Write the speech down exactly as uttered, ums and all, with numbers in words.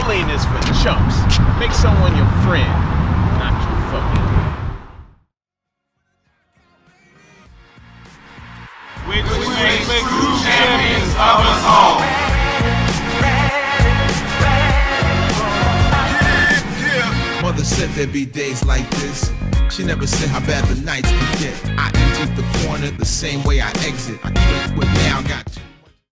Bullying is for chumps. Make someone your friend, not your fucking. Which makes true champions of us all. Mother said there'd be days like this. She never said how bad the nights could get. I entered the corner the same way I exit. I can't quit now, got to.